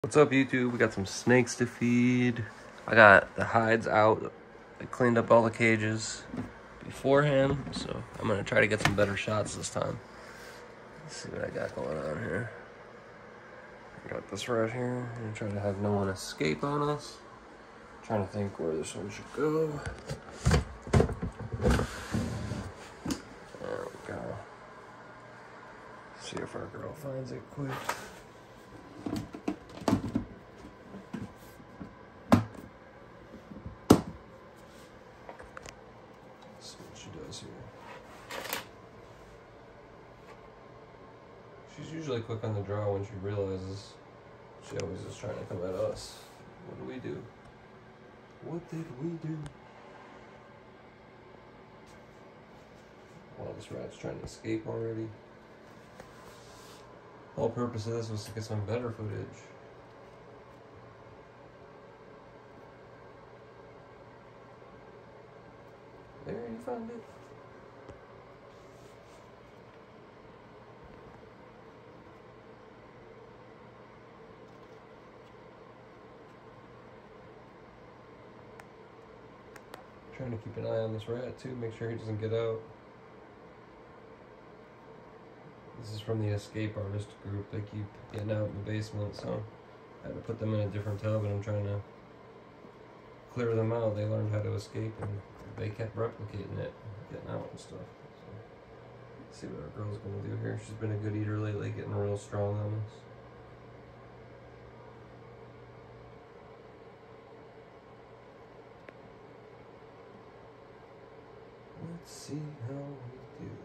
What's up, YouTube? We got some snakes to feed. I got the hides out. I cleaned up all the cages beforehand, so I'm gonna try to get some better shots this time. Let's see what I got going on here. I got this right here. I'm gonna try to have no one escape on us. I'm trying to think where this one should go. There we go. See if our girl finds it quick. See what she does here. She's usually quick on the draw when she realizes she always is trying to come at us. What do we do? What did we do? Well, this rat's trying to escape already. The whole purpose of this was to get some better footage. There, you found it. Trying to keep an eye on this rat too, make sure he doesn't get out. This is from the escape artist group. They keep getting out in the basement, so I had to put them in a different tub, and I'm trying to clear them out. They learned how to escape, and they kept replicating it, getting out and stuff. So, let's see what our girl's gonna do here. She's been a good eater lately, getting real strong on us. Let's see how we do.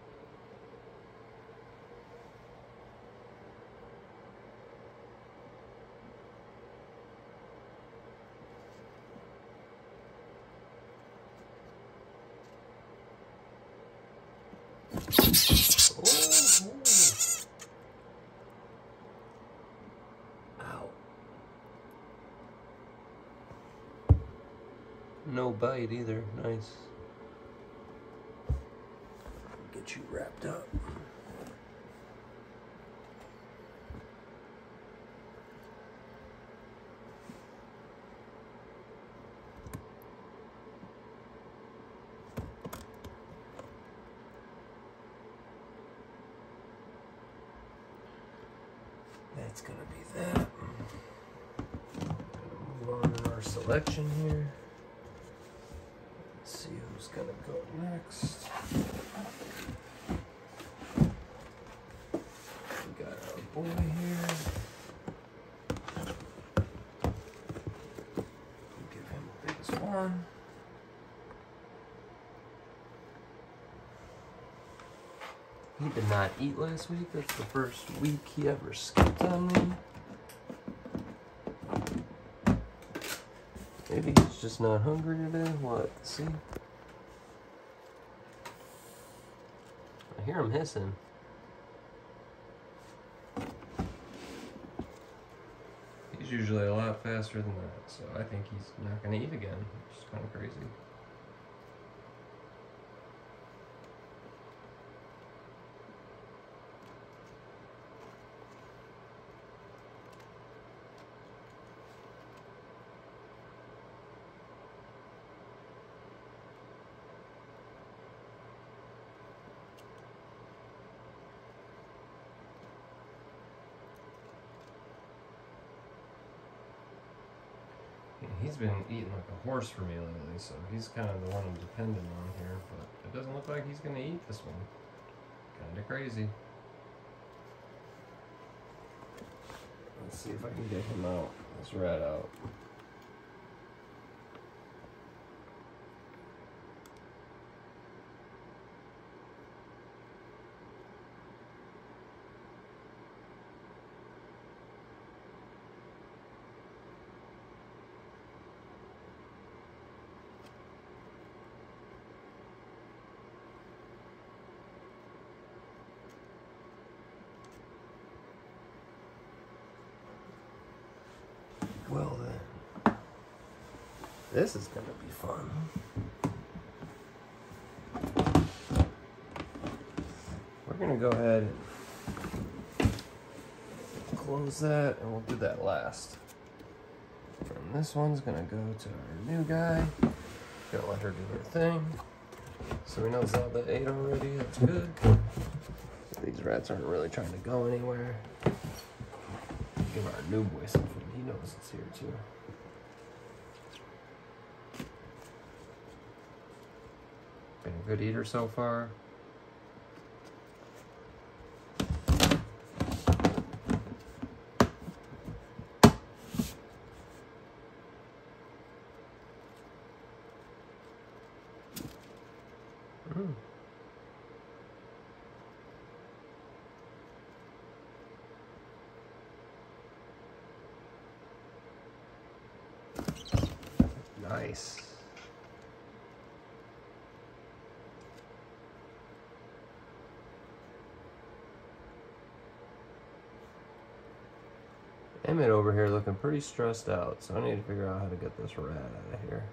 Oh. Ow. No bite either. Nice. Get you wrapped up. That's gonna be that. Gonna move on to our selection here. Let's see who's gonna go next. We got our boy here. Give him the biggest one. He did not eat last week. That's the first week he ever skipped on me. Maybe he's just not hungry today. We'll have to see. I hear him hissing. He's usually a lot faster than that, so I think he's not going to eat again, which is kind of crazy. He's been eating like a horse for me lately, so he's kind of the one I'm dependent on here, but it doesn't look like he's going to eat this one. Kind of crazy. Let's see if I can get him out, this rat out. Well then, this is gonna be fun. We're gonna go ahead and close that, and we'll do that last. And this one's gonna go to our new guy. Gonna let her do her thing. So we know Zelda ate already, that's good. These rats aren't really trying to go anywhere. Give our new boy some food, he knows it's here too. Been a good eater so far. Nice. Emmett over here looking pretty stressed out, so I need to figure out how to get this rat out of here.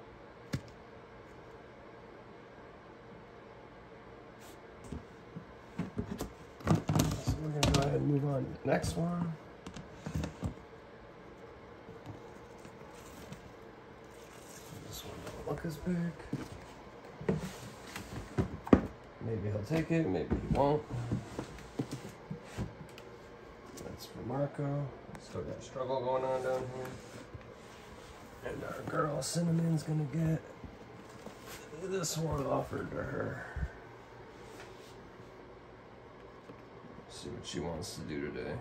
So we're gonna go ahead and move on to the next one. This one don't look as big. Maybe he'll take it, maybe he won't. That's for Marco. Still got a struggle going on down here. And our girl Cinnamon's gonna get this one offered to her. See what she wants to do today.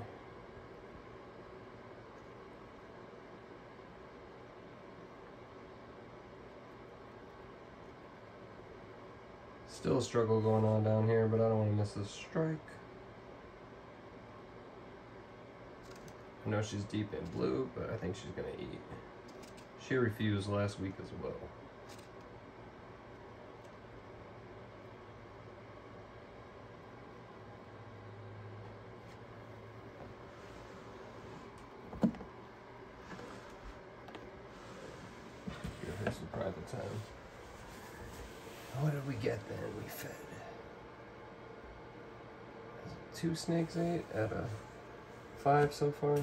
Still a struggle going on down here, but I don't want to miss this strike. I know she's deep in blue, but I think she's gonna eat. She refused last week as well. Give her some private time. What did we get then? We fed 2 snakes ate out of 5 so far.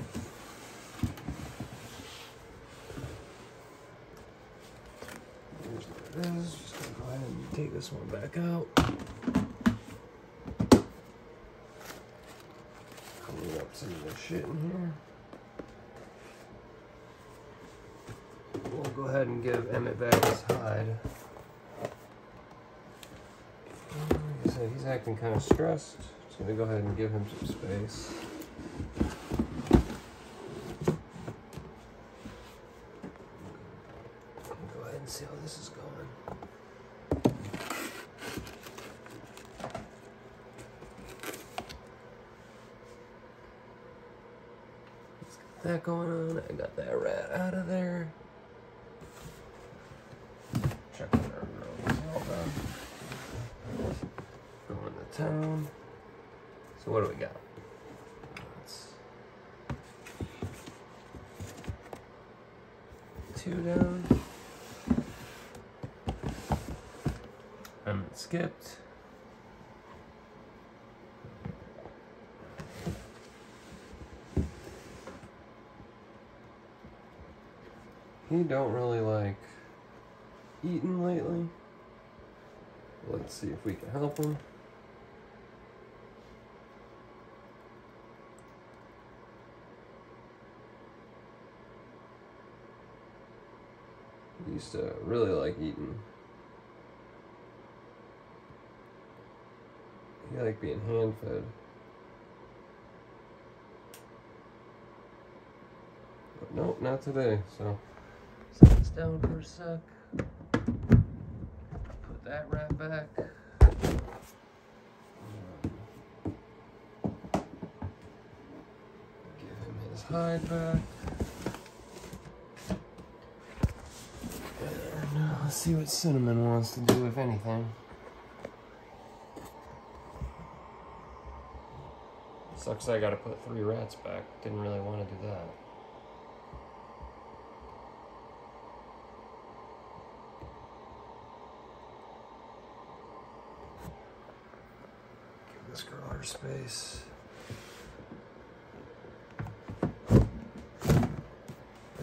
Here's what it is. Just gonna go ahead and take this one back out. Clean up some of the shit in here. We'll go ahead and give Emmett back his hide. Like I said, he's acting kind of stressed. Just gonna go ahead and give him some space. Go ahead and see how this is going. Let's get that going on. I got that rat out of there. Check on our girl Zelda. Going to town. So what do we got? That's 2 down. Emmett skipped. He don't really like eating lately. Let's see if we can help him. He used to really like eating. He liked being hand-fed. But nope, not today, so set this down for a sec. Put that rat back. Give him his hide back. And let's see what Cinnamon wants to do, if anything. Sucks I gotta put 3 rats back. Didn't really want to do that. Give this girl her space.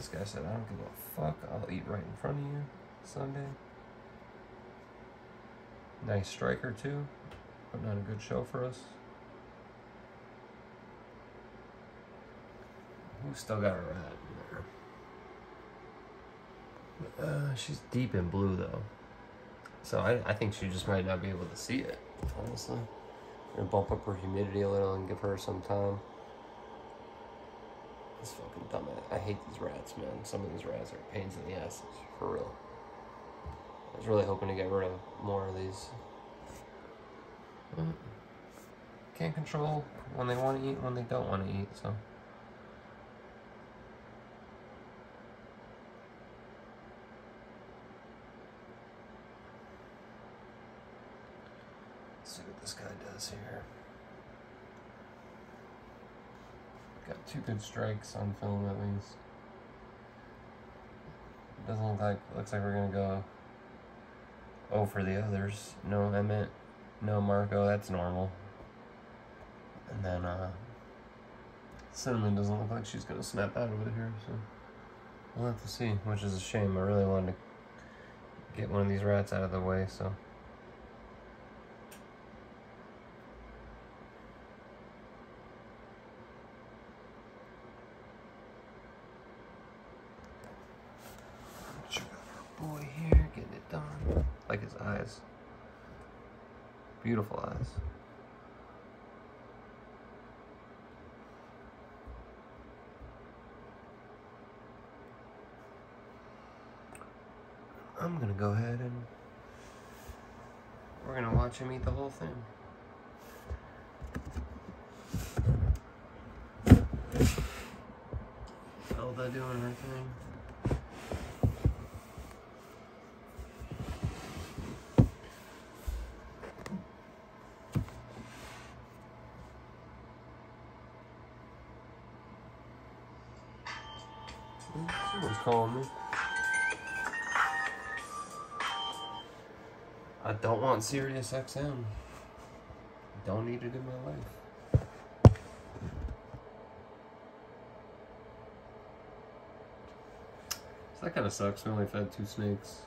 This guy said, I don't give a fuck. I'll eat right in front of you Sunday. Nice striker, too. Putting on a good show for us. We've still got a rat in there. She's deep in blue, though. So I think she just might not be able to see it, honestly. I'm gonna bump up her humidity a little and give her some time. This fucking dumb. I hate these rats, man. Some of these rats are pains in the ass, for real. I was really hoping to get rid of more of these. Can't control when they want to eat and when they don't want to eat, so. Let's see what this guy does here. Got 2 good strikes on film at least. Doesn't look like, looks like we're gonna go 0 for the others. No Emmett, no Marco, that's normal. And then Cinnamon doesn't look like she's gonna snap out of it here, so we'll have to see, which is a shame. I really wanted to get one of these rats out of the way, so. Check out our boy here, getting it done. Like his eyes. Beautiful eyes. I'm gonna go ahead and we're gonna watch him eat the whole thing. Elda doing her thing. Someone's calling me. I don't want Sirius XM. Don't need it in my life. So that kind of sucks. We only fed 2 snakes.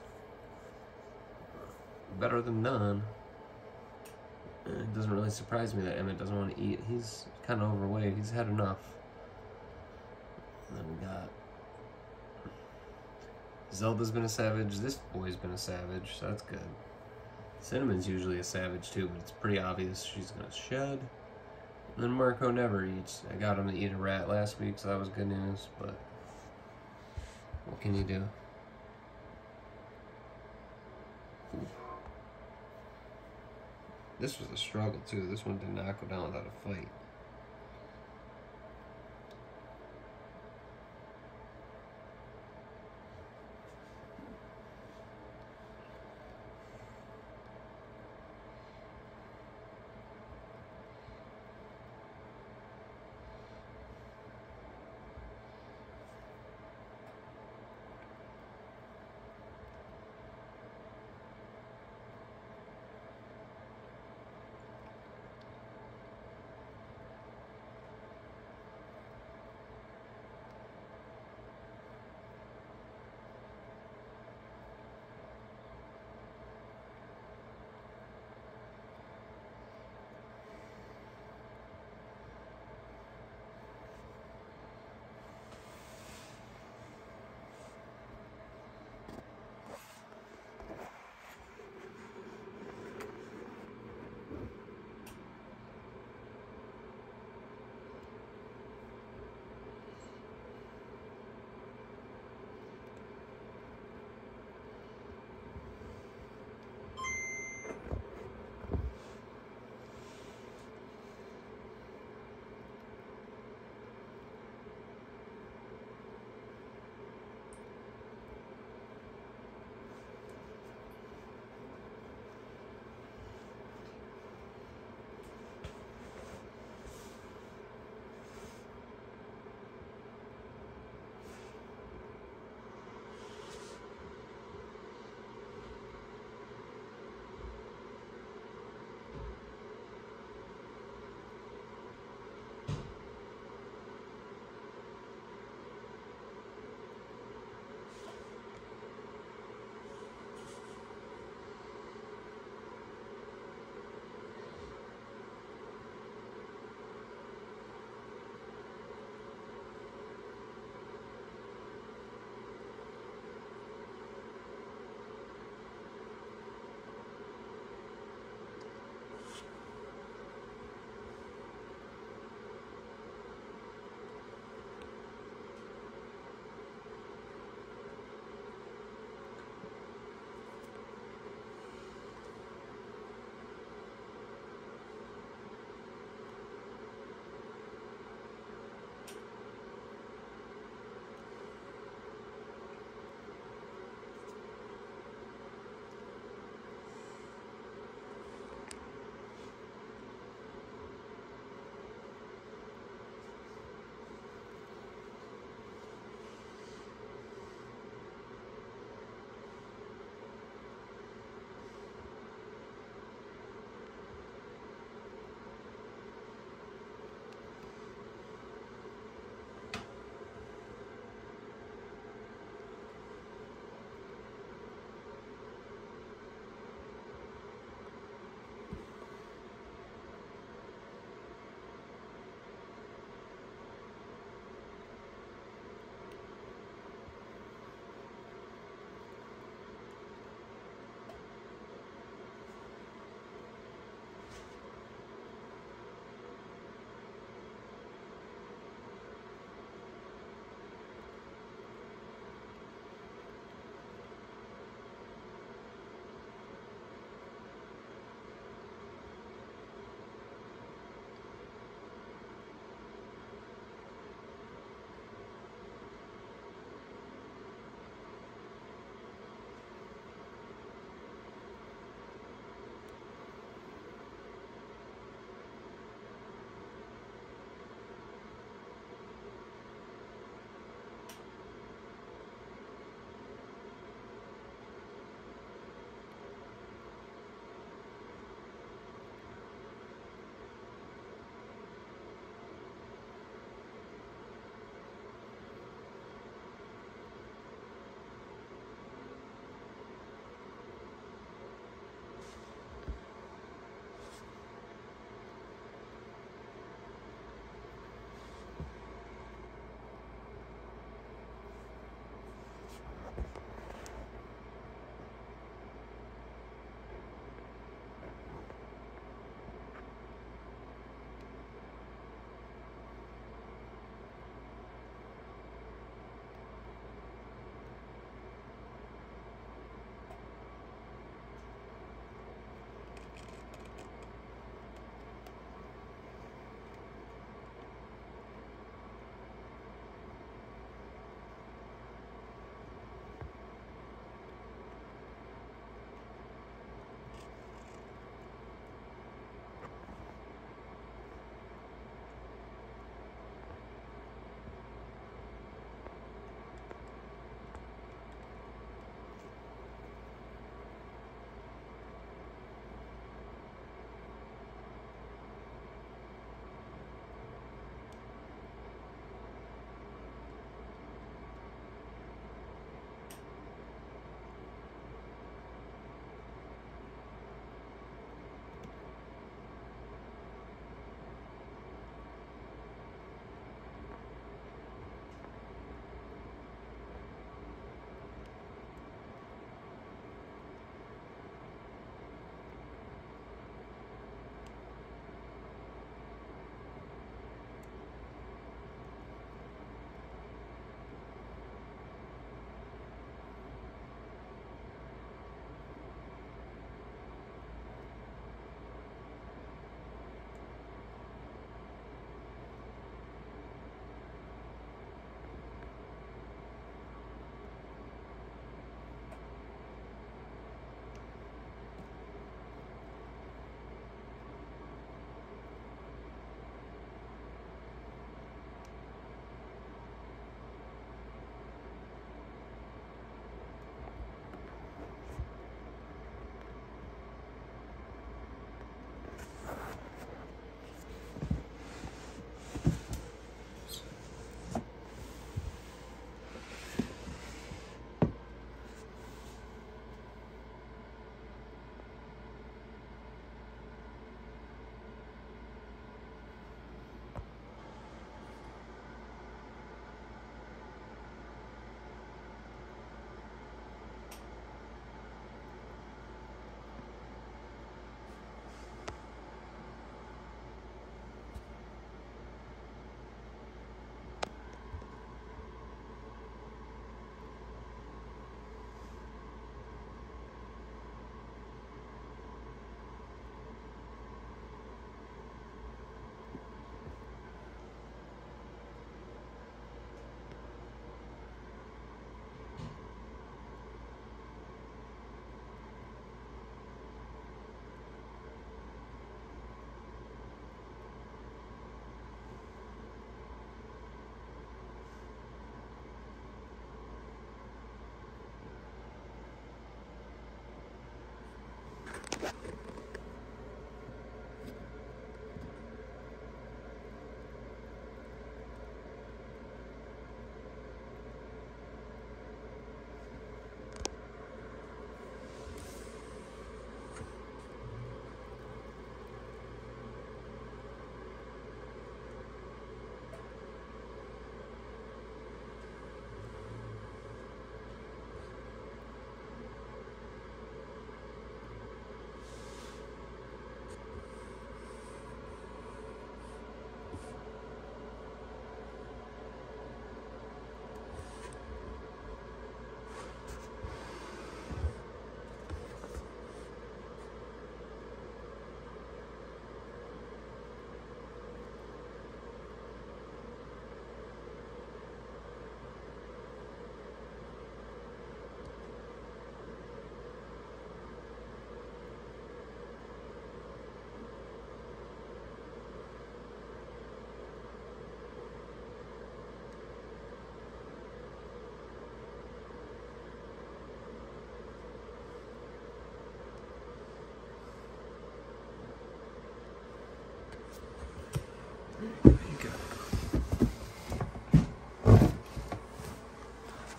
Better than none. It doesn't really surprise me that Emmett doesn't want to eat. He's kind of overweight. He's had enough. And then we got Zelda's been a savage. This boy's been a savage, so that's good. Cinnamon's usually a savage too, but it's pretty obvious she's gonna shed. And then Marco never eats. I got him to eat a rat last week, so that was good news, but what can you do? Ooh. This was a struggle too. This one did not go down without a fight.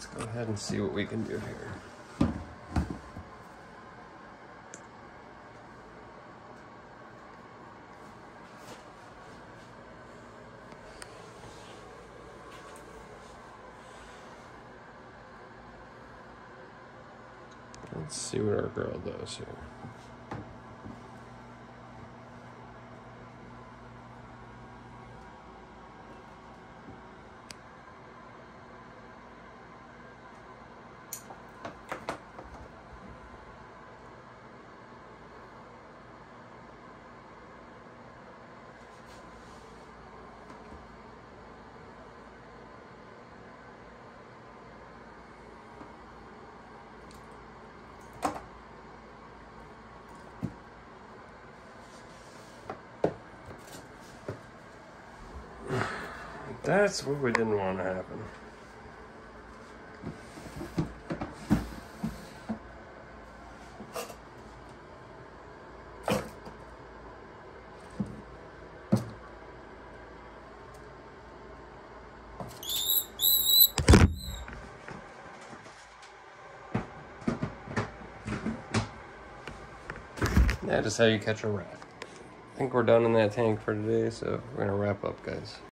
go ahead and see what we can do here. Let's see what our girl does here. That's what we didn't want to happen. That is how you catch a rat. I think we're done in that tank for today, so we're gonna wrap up, guys.